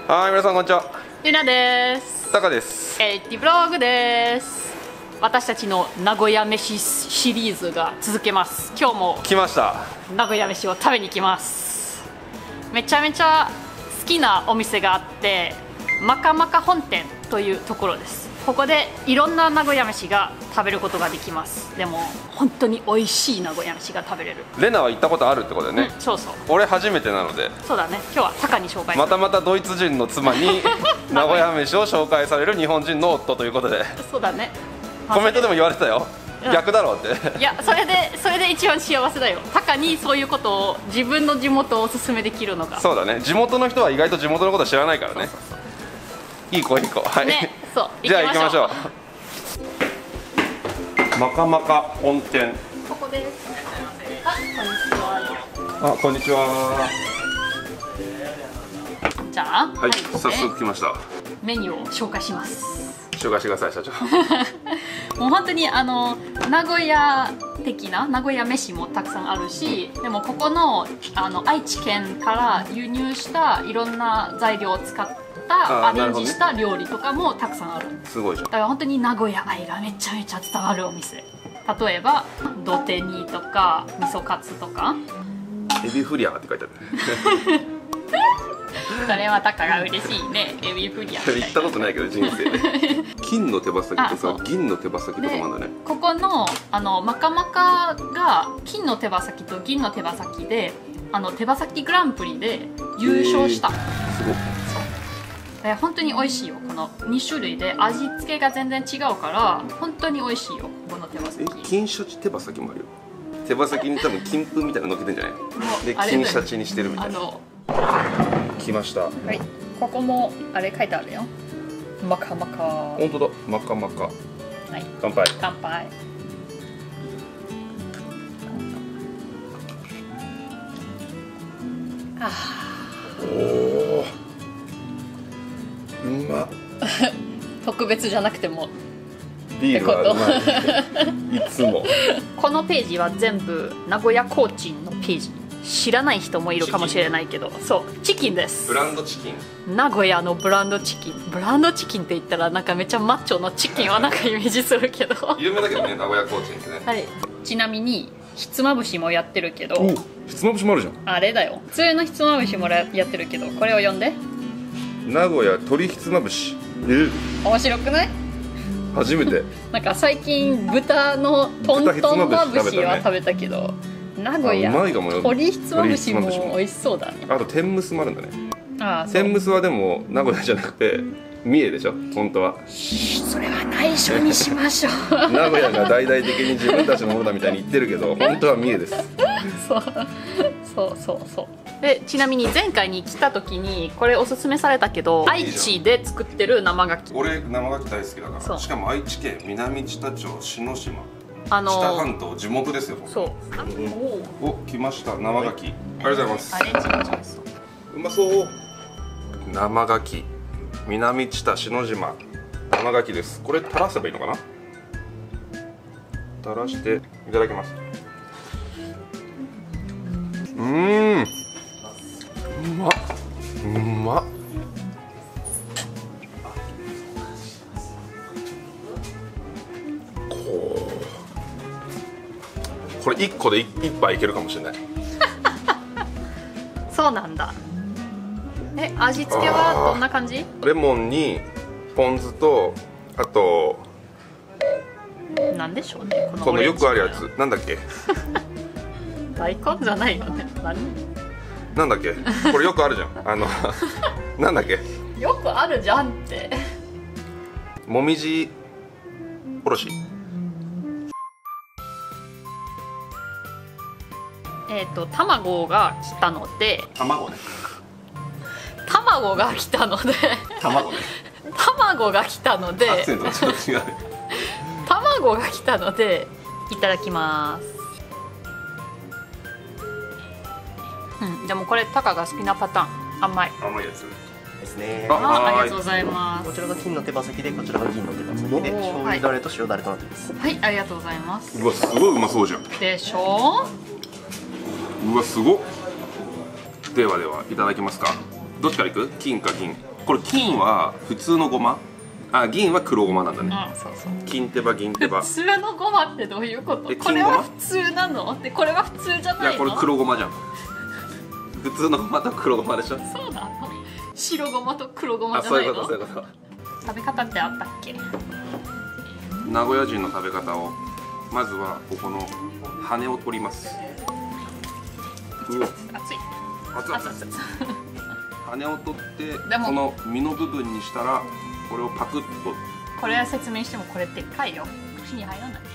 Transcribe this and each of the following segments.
はい、皆さんこんにちは。 ゆなです。 タカです。 エイティブログです。私たちの名古屋飯シリーズが続けます。今日も来ました。 名古屋飯を食べに行きます。めちゃめちゃ好きなお店があって、マカマカ本店というところです。ここでいろんな名古屋飯が食べることができます。でも本当に美味しい名古屋飯が食べれる。 レナは行ったことあるってことだよね、 うん、そうそう。 俺初めてなので。 そうだね。今日はタカに紹介する。 またまたドイツ人の妻に名古屋飯を紹介される日本人の夫ということで。 そうだね。 コメントでも言われてたよ、逆だろうって。 いや、それで一番幸せだよ。タカにそういうことを自分の地元をおすすめできるのが。 そうだね。地元の人は意外と地元のこと知らないからね。いい子いい子。はい、ね、 そうじゃあ行きましょう。マカマカ本店。 ここです。 あ、こんにちは。 じゃあ、 はい、早速来ました。 メニューを紹介します。 紹介してください、社長。 もう本当に名古屋的な名古屋飯もたくさんあるし、でもここの愛知県から輸入したいろんな材料を使ったアレンジした料理とかもたくさんある。 すごいじゃん。 だから本当に名古屋愛がめちゃめちゃ伝わるお店。例えば土手煮とか味噌カツとか。 エビフリアって書いてある。 それはタカが嬉しいね。エビフリア行ったことないけど人生で。金の手羽先とさ銀の手羽先とかもあるんだね。 ここのマカマカが金の手羽先と銀の手羽先で手羽先グランプリで優勝した。 すごい。 本当に美味しいよ。この2種類で味付けが全然違うから本当に美味しいよ、この手羽先。 金シャチ手羽先もあるよ。手羽先に多分金粉みたいなの乗っけてんじゃないで、金シャチにしてるみたいな。来ました。 はい、ここもあれ書いてあるよ。マカマカ。 本当だ、マカマカ。はい、乾杯。 乾杯。あおお、うま。 特別じゃなくてもビールはうまい。いつも。 このページは全部名古屋コーチンのページ。知らない人もいるかもしれないけど、そうチキンです。 ブランドチキン。 名古屋のブランドチキン。ブランドチキンって言ったらなんかめっちゃマッチョのチキンはなんかイメージするけど。 有名だけどね、名古屋コーチンってね。 はい。ちなみにひつまぶしもやってるけど。 ひつまぶしもあるじゃん。 あれだよ。普通のひつまぶしもやってるけど、これを読んで。 名古屋鶏ひつまぶし。 面白くない？ 初めて。 なんか最近豚のトントンまぶしは食べたけど、名古屋鶏ひつまぶしも美味しそうだね。 あと天むすもあるんだね。 ああ、 天むすはでも名古屋じゃなくて三重でしょ、本当は。 それは内緒にしましょう。 名古屋が大々的に自分たちのものだみたいに言ってるけど、本当は三重です。 そう。でちなみに前回に来た時にこれおすすめされたけど、愛知で作ってる生牡蠣。 俺生牡蠣大好きだから。しかも愛知県南知多町篠島、知多半島地元ですよ。そう。お、来ました生牡蠣。ありがとうございます。 アレンジも上手。 うまそう。生牡蠣南知多篠島生牡蠣です。これ垂らせばいいのかな。垂らしていただきます。うまっ、うまっ。これ1個で1杯いけるかもしれない。 そうなんだ。味付けはどんな感じ？ レモンにポン酢と、あとなんでしょうね、 このよくあるやつなんだっけ。 大根じゃないよね。 なんだっけ、これよくあるじゃん。なんだっけ。 よくあるじゃんって。 もみじおろし。 卵が来たので。 卵ね。 卵が来たので。 卵ね。 卵が来たので。 アクセントがちょっと違う。 卵が来たのでいただきます。でもこれタカが好きなパターン。甘いやつですね。 ありがとうございます。 こちらが金の手羽先で、こちらが銀の手羽先で、醤油だれと塩だれとなっています。 はい、ありがとうございます。 うわ、すごいうまそうじゃん。 でしょうわ、すごっ。ではでは、いただきますか。どっちからいく？金か銀。 これ金は普通のごま、あ、銀は黒ごまなんだね。 そうそう。 金手羽、銀手羽。 普通のごまってどういうこと？これは普通なの？でこれは普通じゃないの？ いや、これ黒ごまじゃん。普通のごまと黒ごまでしょ。 そうなの？白ごまと黒ごまじゃないの？ そういうこと、そういうこと。 食べ方ってあったっけ？ 名古屋人の食べ方を、まずはここの羽を取ります。 熱い。 熱々。羽を取ってこの身の部分にしたら、これをパクッと。 これは説明してもこれでっかいよ。口に入らない。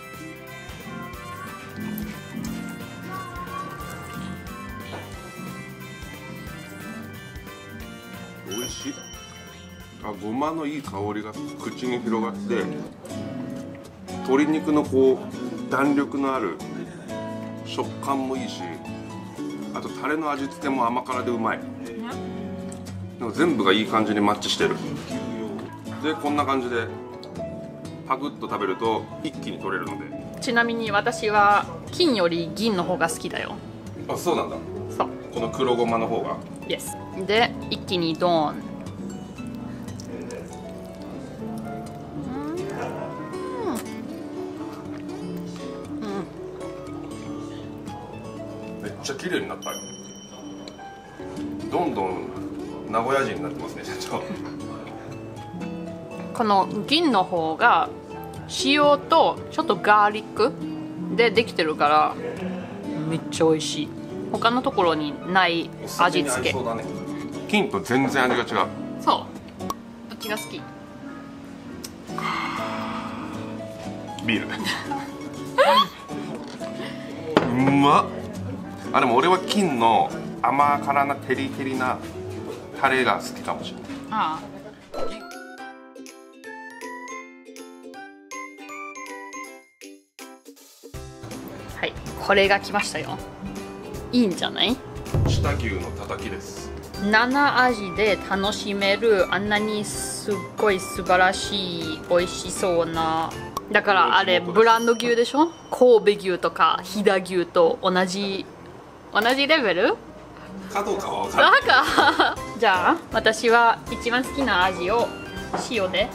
美味しい。あ、ごまのいい香りが口に広がって、鶏肉のこう弾力のある食感もいいし、あとタレの味付けも甘辛でうまい。でも全部がいい感じにマッチしてる。でこんな感じでパクッと食べると一気に取れるので。 ちなみに私は金より銀の方が好きだよ。 あ、そうなんだ。 そう。 この黒ごまの方が。 Yes。で一気にドーン。 めっちゃ綺麗になったよ。どんどん名古屋人になってますね、社長。 この銀の方が塩とちょっとガーリックでできてるからめっちゃ美味しい。他のところにない味付け。 そうだね。金と全然味が違う。 そう。どっちが好き？ ビール。うまっ。あ、でも俺は金の甘辛なテリテリなタレが好きかもしれない。 ああ。はい、これが来ましたよ。いいんじゃない？ 知多牛のたたきです。 7味で楽しめる、あんなにすっごい素晴らしい美味しそうな。だからあれブランド牛でしょ？神戸牛とか飛騨牛と同じレベル？ かどうかは分からない。 なんかじゃあ私は一番好きな味を塩で。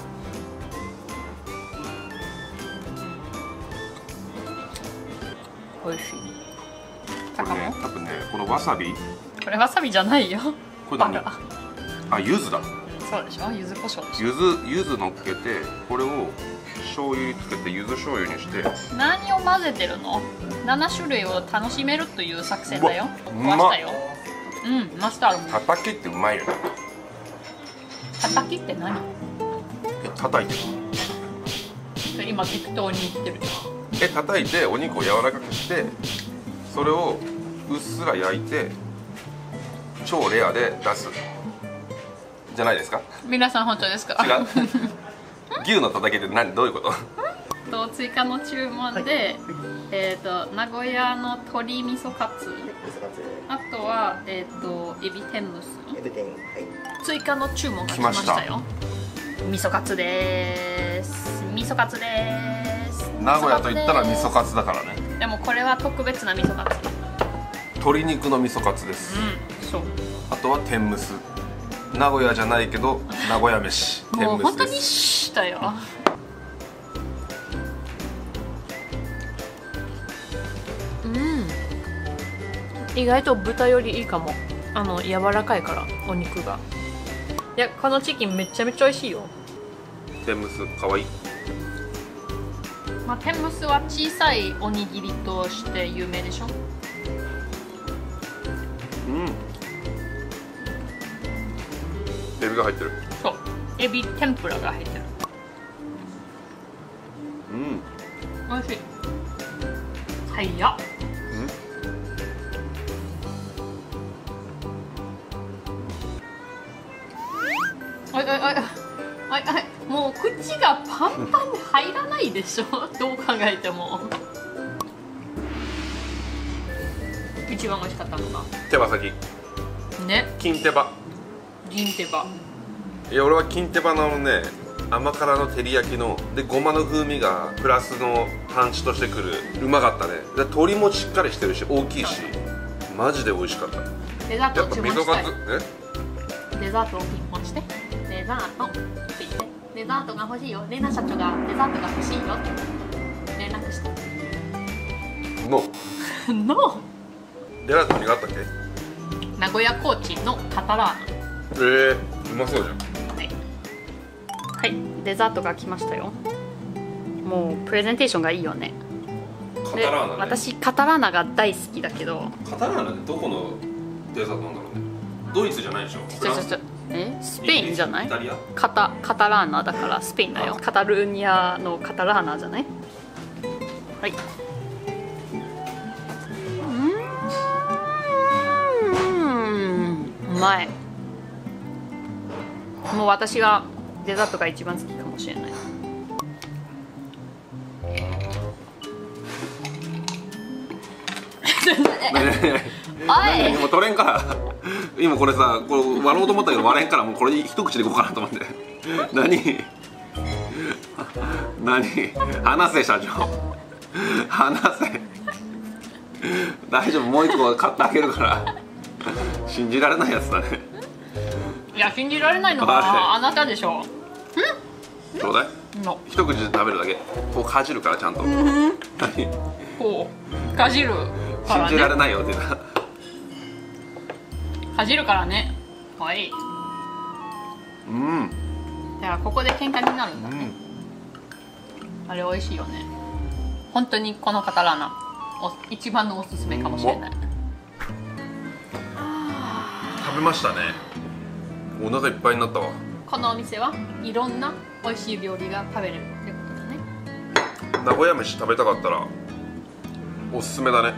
美味しい。 これね、多分ね、このわさび。 これわさびじゃないよ。 これ何？あ、柚子だ。 そうでしょ。柚子胡椒でしょ。 柚子乗っけて、これを醤油につけて柚子醤油にして。 何を混ぜてるの？7種類を楽しめるという作戦だよ。壊したよ。うん、マスタード。 たたきってうまいよね。 たたきって何？ 叩いてる。今適当に言ってる。 叩いてお肉を柔らかくして、それをうっすら焼いて超レアで出すじゃないですか。 皆さん本当ですか？ 違う。牛のたたきって何？どういうこと？ 追加の注文で、名古屋の鶏味噌カツ、あとはエビ天むす。追加の注文が来ましたよ。味噌カツです。味噌カツです。 名古屋と言ったら味噌カツだからね。 でもこれは特別な味噌カツ。 鶏肉の味噌カツです。 うん、そう。 あとは天むす。名古屋じゃないけど名古屋飯。 もう本当にしたよ。意外と豚よりいいかも。柔らかいからお肉が。いや、このチキンめちゃめちゃ美味しいよ。 天むすかわいい。 まあ、天むすは小さいおにぎりとして有名でしょ。 うん。エビが入ってる。 そう、エビ天ぷらが入ってる。 うん。 美味しい。早っ。もう口がパンパンで入らないでしょ。どう考えても。一番美味しかったのが手羽先ね。 金手羽。 銀手羽。 いや、俺は金手羽のね、甘辛の照り焼きのでごまの風味がプラスのパンチとしてくる。うまかったね。で鶏もしっかりしてるし大きいし、マジで美味しかった。 デザートを注文したい。 やっぱ味噌カツ。 デザートを注文話して。デザートって言って、デザートが欲しいよ、レナ社長がデザートが欲しいよって連絡して。 ののデザート何があったっけ？ 名古屋コーチンのカタラーうまそうじゃん。 ナ。はい、はい、デザートが来ましたよ。もうプレゼンテーションがいいよね。で、私カタラーナが大好きだけど。 カタラーナってどこのデザートなんだろうね。ドイツじゃないでしょ。 スペインじゃない？ イタリア？ カタラーナだからスペインだよ。カタルーニャのカタラーナじゃない？はい。うまい。もう私がデザートが一番好きかもしれない。 もう取れんから今これさ、これ割ろうと思ったけど割れんから、もうこれ一口でいこうかなと思って。何話せ社長、話せ。大丈夫、もう一個買ってあげるから。信じられないやつだね。 いや、信じられないのはあなたでしょ。 ちょうだい。一口で食べるだけ。こうかじるからちゃんと。 こうかじるからね。 信じられないよってかじるからね。はい。だからここで喧嘩になるんだね。あれ美味しいよね。本当にこのカタラーナ一番のおすすめかもしれない。 食べましたね。お腹いっぱいになったわ。 このお店はいろんな美味しい料理が食べれるってことだね。 名古屋飯食べたかったらおすすめだね。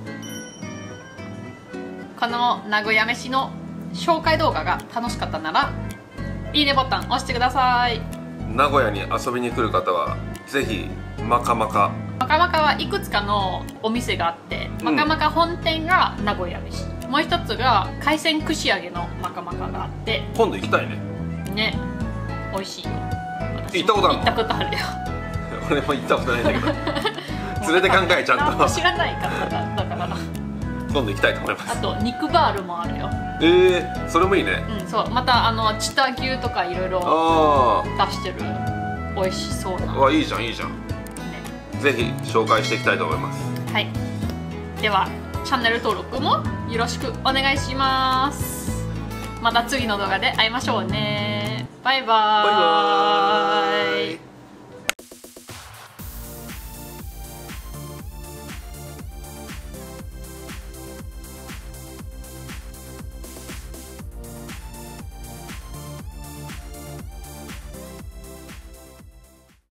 この名古屋飯の紹介動画が楽しかったならいいねボタン押してください。 名古屋に遊びに来る方はぜひマカマカはいくつかのお店があって、マカマカ本店が名古屋飯、もう一つが海鮮串揚げのマカマカがあって、 今度行きたいね。 ね、美味しいよ。 行ったことあるの？ 行ったことあるよ。 俺も行ったことないんだけど連れて考えちゃんと知らないからだから今度行きたいと思います。 あと肉バールもあるよ。 それもいいね。 そう、またチタ牛とかいろいろ出してる美味しそうな。 いいじゃんいいじゃん、ぜひ紹介していきたいと思います。 はい、ではチャンネル登録もよろしくお願いします。また次の動画で会いましょうね。バイバーイ。